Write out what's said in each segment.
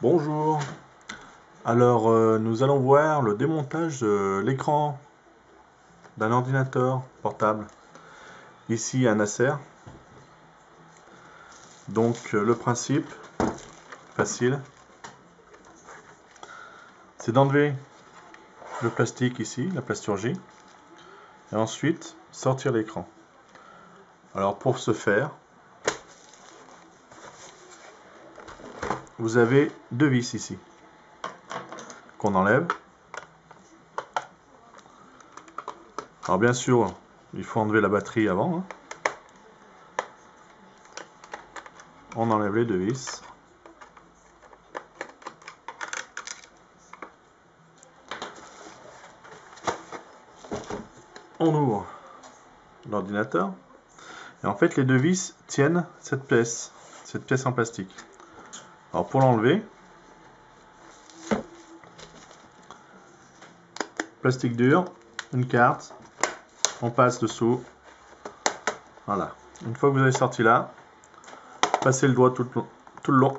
Bonjour. Alors, nous allons voir le démontage de l'écran d'un ordinateur portable. Ici, un Acer. Donc, le principe, facile, c'est d'enlever le plastique ici, la plasturgie, et ensuite sortir l'écran. Alors, pour ce faire, vous avez deux vis ici, qu'on enlève. Alors, bien sûr, il faut enlever la batterie avant, hein. On enlève les deux vis. On ouvre l'ordinateur. Et en fait, les deux vis tiennent cette pièce en plastique. Alors pour l'enlever, plastique dur, une carte, on passe dessous. Voilà. Une fois que vous avez sorti là, passez le doigt tout le long.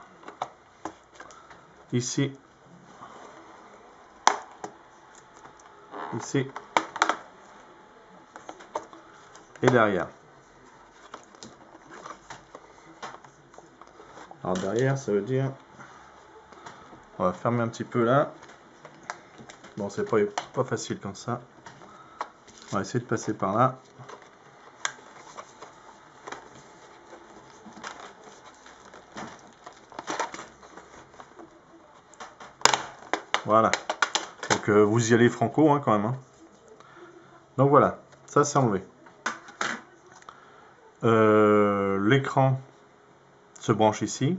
Ici. Ici. Et derrière. Alors derrière, ça veut dire... On va fermer un petit peu là. Bon, c'est pas facile comme ça. On va essayer de passer par là. Voilà. Donc vous y allez franco hein, quand même. Hein. Donc voilà, ça c'est enlevé. L'écran se branche ici.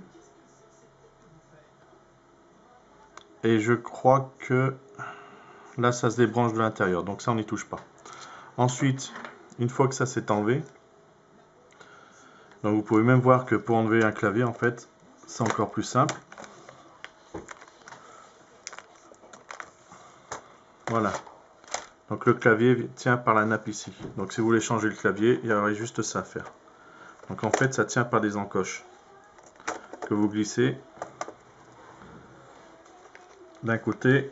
Et je crois que là ça se débranche de l'intérieur. Donc ça on n'y touche pas. Ensuite, une fois que ça s'est enlevé, donc vous pouvez même voir que pour enlever un clavier en fait, c'est encore plus simple. Voilà. Donc le clavier tient par la nappe ici. Donc si vous voulez changer le clavier, il y aurait juste ça à faire. Donc en fait ça tient par des encoches que vous glissez d'un côté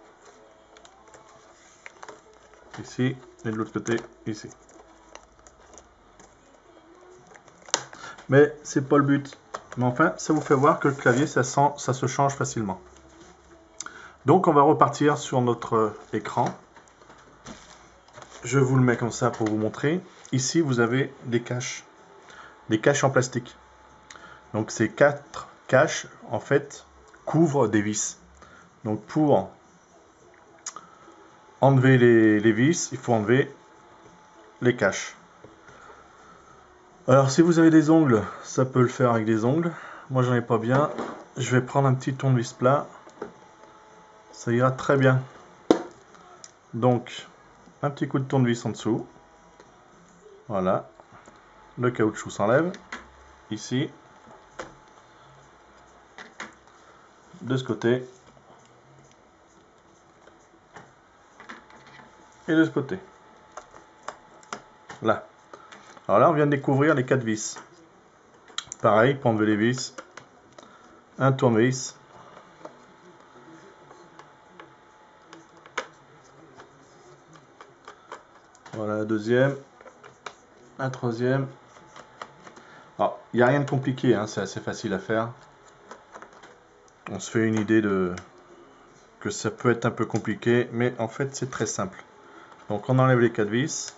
ici et de l'autre côté ici. Mais c'est pas le but. Mais enfin ça vous fait voir que le clavier ça se change facilement. Donc on va repartir sur notre écran. Je vous le mets comme ça pour vous montrer. Ici vous avez des caches en plastique. Donc ces 4 caches en fait couvrent des vis. Donc pour enlever les vis, il faut enlever les caches. Alors si vous avez des ongles, ça peut le faire avec des ongles. Moi j'en ai pas bien. Je vais prendre un petit tournevis plat. Ça ira très bien. Donc un petit coup de tournevis en dessous. Voilà. Le caoutchouc s'enlève. Ici. De ce côté. Et de ce côté. Là. Alors là, on vient de découvrir les 4 vis. Pareil, pour enlever les vis, un tournevis. Voilà la deuxième. Un troisième. Alors, il n'y a rien de compliqué, hein, c'est assez facile à faire. On se fait une idée de que ça peut être un peu compliqué, mais en fait c'est très simple. Donc on enlève les 4 vis.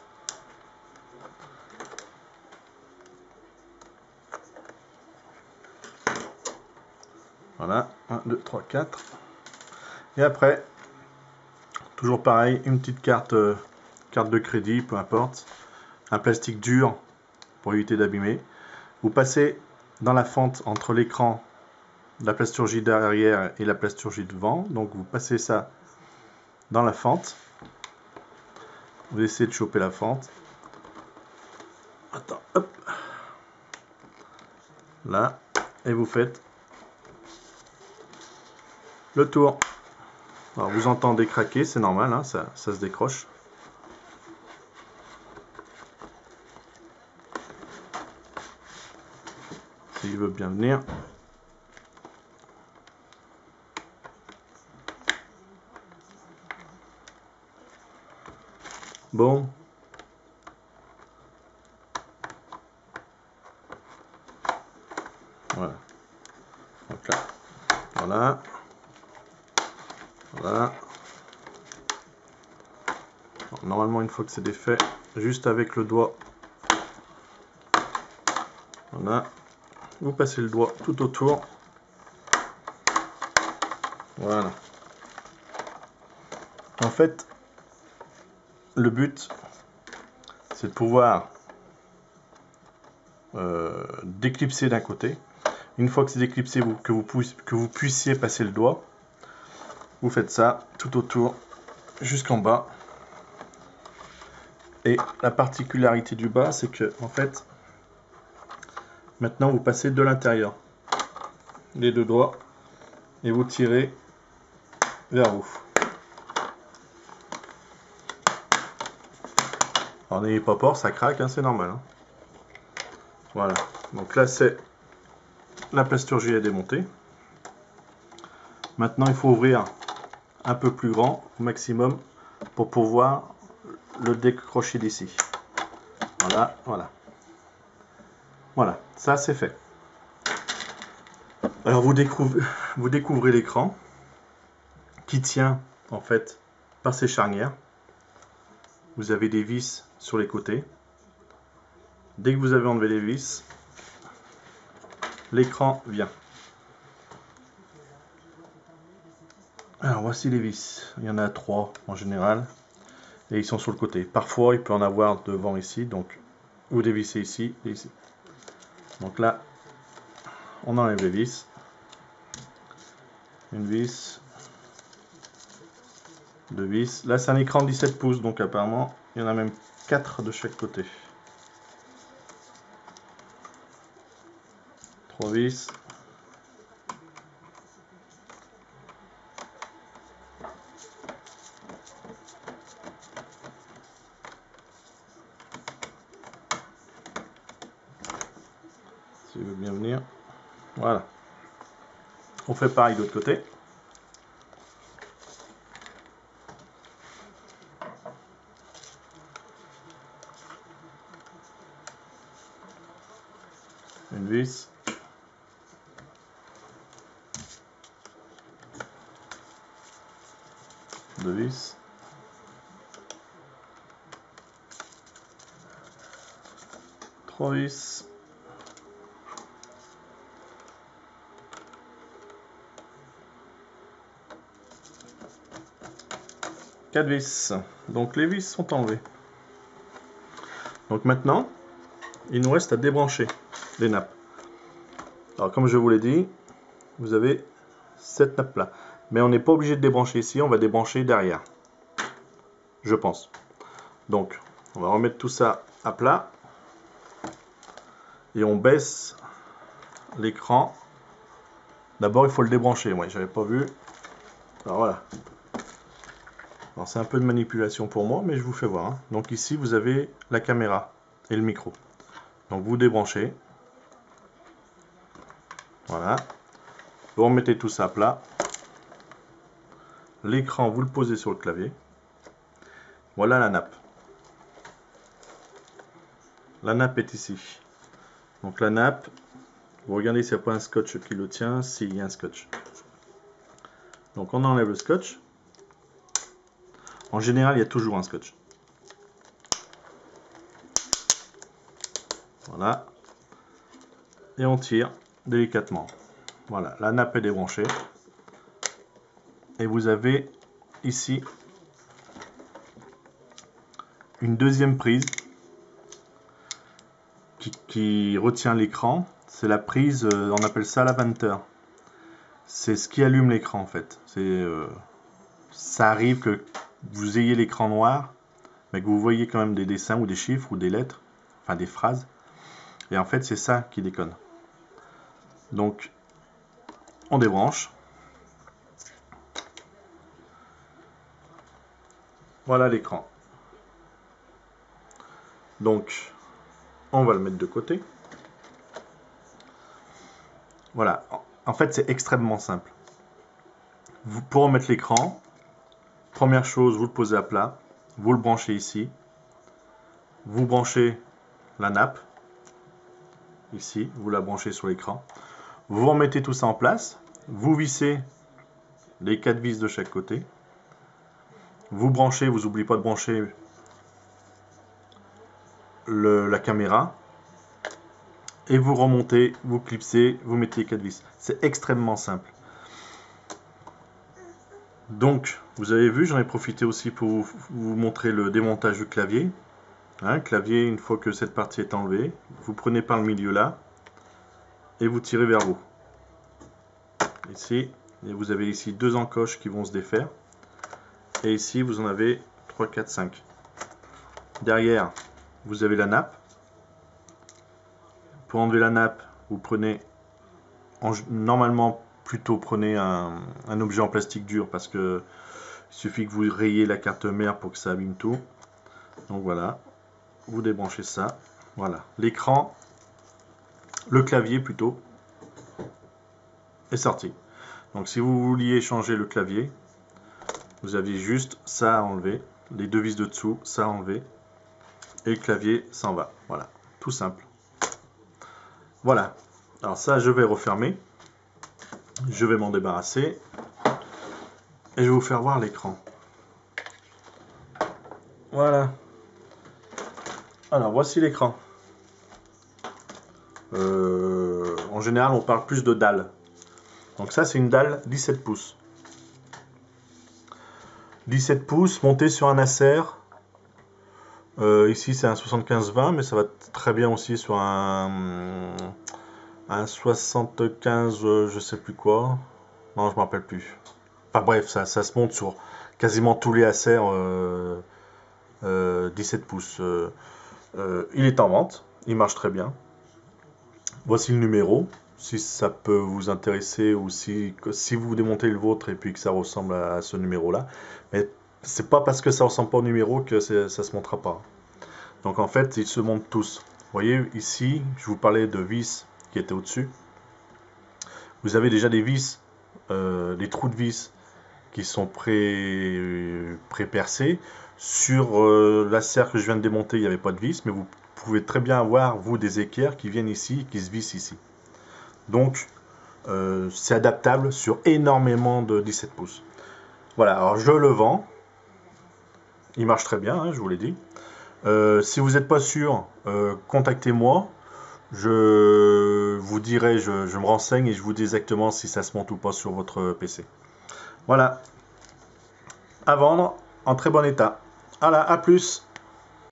Voilà, 1, 2, 3, 4. Et après, toujours pareil, une petite carte de crédit, peu importe. Un plastique dur pour éviter d'abîmer. Vous passez dans la fente entre l'écran, la plasturgie derrière et la plasturgie devant. Donc vous passez ça dans la fente. Vous essayez de choper la fente. Attends, hop. Là. Et vous faites le tour. Alors vous entendez craquer, c'est normal, hein, ça se décroche. S'il veut bien venir. Bon. Voilà. Donc là, voilà. Voilà. Alors, normalement, une fois que c'est défait, juste avec le doigt, voilà. Vous passez le doigt tout autour. Voilà. En fait, le but, c'est de pouvoir déclipser d'un côté. Une fois que c'est déclipsé, que vous puissiez passer le doigt, vous faites ça tout autour jusqu'en bas. Et la particularité du bas, c'est que en fait, maintenant vous passez de l'intérieur les deux doigts et vous tirez vers vous. Alors n'ayez pas peur, ça craque, hein, c'est normal. Hein. Voilà, donc là c'est la plasturgie à démonter. Maintenant il faut ouvrir un peu plus grand au maximum pour pouvoir le décrocher d'ici. Voilà, voilà. Voilà, ça c'est fait. Alors vous découvrez l'écran qui tient en fait par ces charnières. Vous avez des vis sur les côtés. Dès que vous avez enlevé les vis, l'écran vient. Alors voici les vis. Il y en a 3 en général. Et ils sont sur le côté. Parfois il peut en avoir devant ici. Donc vous dévissez ici et ici. Donc là, on enlève les vis. Une vis. 2 vis. Là c'est un écran de 17 pouces. Donc apparemment il y en a même 4 de chaque côté. 3 vis. Si vous voulez bien venir. Voilà. On fait pareil de l'autre côté. Une vis. Deux vis. Trois vis. Quatre vis. Donc les vis sont enlevées. Donc maintenant, il nous reste à débrancher les nappes. Alors comme je vous l'ai dit, vous avez cette nappe là. Mais on n'est pas obligé de débrancher ici, on va débrancher derrière. Je pense. Donc, on va remettre tout ça à plat. Et on baisse l'écran. D'abord, il faut le débrancher. Ouais, j'avais pas vu. Alors voilà. Alors c'est un peu de manipulation pour moi, mais je vous fais voir. Hein. Donc ici, vous avez la caméra et le micro. Donc vous débranchez. Voilà. Vous remettez tout ça à plat. L'écran, vous le posez sur le clavier. Voilà la nappe. La nappe est ici. Donc la nappe, vous regardez s'il n'y a pas un scotch qui le tient. S'il y a un scotch. Donc on enlève le scotch. En général, il y a toujours un scotch. Voilà. Et on tire délicatement. Voilà, la nappe est débranchée. Et vous avez ici une deuxième prise qui retient l'écran. C'est la prise, on appelle ça la Venter. C'est ce qui allume l'écran en fait. Ça arrive que vous ayez l'écran noir, mais que vous voyez quand même des dessins ou des chiffres ou des lettres, enfin des phrases. Et en fait, c'est ça qui déconne. Donc, on débranche. Voilà l'écran. Donc, on va le mettre de côté. Voilà. En fait, c'est extrêmement simple. Pour remettre l'écran, première chose, vous le posez à plat. Vous le branchez ici. vous branchez la nappe. Ici, vous la branchez sur l'écran. Vous remettez tout ça en place. Vous vissez les 4 vis de chaque côté. Vous branchez, vous n'oubliez pas de brancher la caméra. Et vous remontez, vous clipsez, vous mettez les 4 vis. C'est extrêmement simple. Donc, vous avez vu, j'en ai profité aussi pour vous montrer le démontage du clavier. Hein, clavier, une fois que cette partie est enlevée, vous prenez par le milieu là et vous tirez vers vous. Ici, et vous avez ici 2 encoches qui vont se défaire. Et ici, vous en avez 3, 4, 5. Derrière, vous avez la nappe. Pour enlever la nappe, vous prenez, normalement plutôt prenez un objet en plastique dur parce que il suffit que vous rayiez la carte mère pour que ça abîme tout. Donc voilà, vous débranchez ça. Voilà, l'écran, le clavier plutôt, est sorti. Donc si vous vouliez changer le clavier, vous aviez juste ça à enlever, les 2 vis de dessous, ça à enlever, et le clavier s'en va. Voilà, tout simple. Voilà, alors ça je vais refermer, je vais m'en débarrasser, et je vais vous faire voir l'écran. Voilà. Alors voici l'écran. En général on parle plus de dalle. Donc ça c'est une dalle 17 pouces. 17 pouces monté sur un Acer. Ici c'est un 75-20 mais ça va très bien aussi sur un 75 je sais plus quoi. Non je me rappelle plus. Enfin bref ça se monte sur quasiment tous les Acer 17 pouces. Il est en vente, il marche très bien. Voici le numéro, si ça peut vous intéresser ou si vous démontez le vôtre et puis que ça ressemble à ce numéro-là. Mais c'est pas parce que ça ressemble pas au numéro que ça se montera pas. Donc en fait, ils se montent tous. Vous voyez ici, je vous parlais de vis qui étaient au-dessus. Vous avez déjà des vis, des trous de vis qui sont pré-percés. Sur l'Acer que je viens de démonter, il n'y avait pas de vis, mais vous pouvez très bien avoir, vous, des équerres qui viennent ici, qui se vissent ici. Donc, c'est adaptable sur énormément de 17 pouces. Voilà, alors je le vends. Il marche très bien, hein, je vous l'ai dit. Si vous n'êtes pas sûr, contactez-moi. Je vous dirai, je me renseigne et je vous dis exactement si ça se monte ou pas sur votre PC. Voilà. À vendre en très bon état. Voilà, à plus.